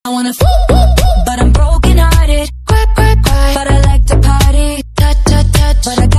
I wanna but I'm broken hearted. Cry, cry, cry, but I like to party. Touch, touch, touch, but I